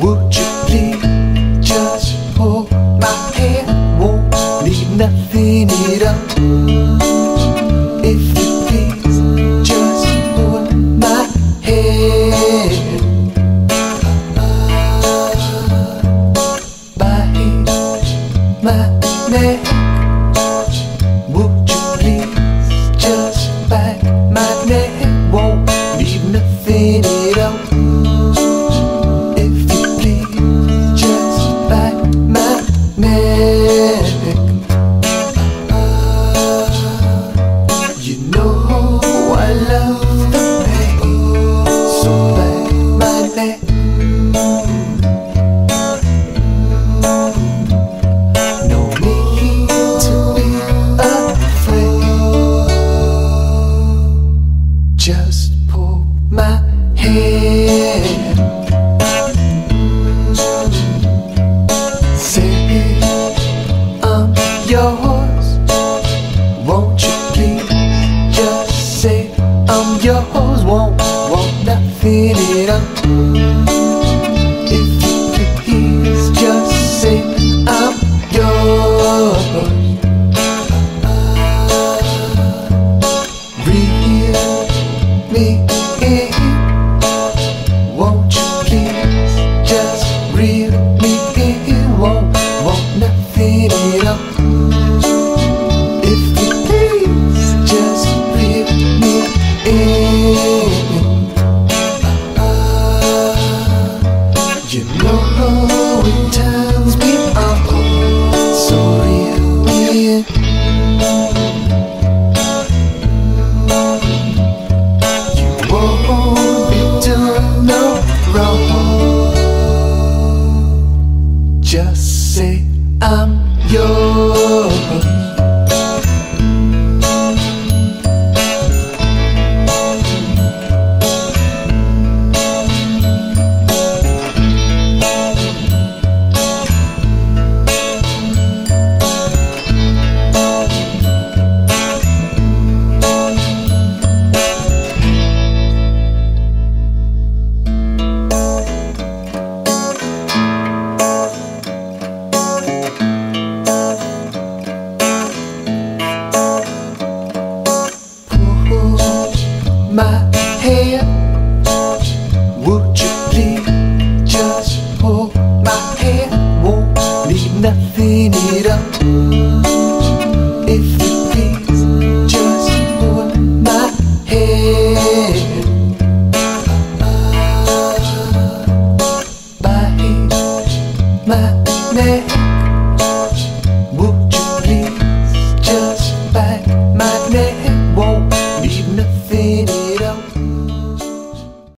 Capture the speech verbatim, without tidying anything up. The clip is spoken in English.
Would you please just hold my hand? Won't leave nothing at all. If you please just hold my hand. My head, my neck. Would you please just bite my neck? Won't leave nothing at all. If you please just bite my neck. You know I love the pain, so bite my neck. No need to be afraid. Just pull my hand. Say I'm yours. Won't you please just say I'm yours? Won't want nothing at all. If you please just say I'm yours. Reel me in. Won't you please just reel me in? Won't want nothing at all. If you please just reel me in. You know it time.